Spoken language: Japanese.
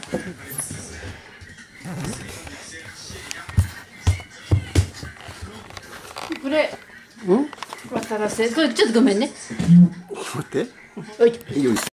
これ渡らせ、これちょっとごめんね。 待って。 おい。 よいしょ。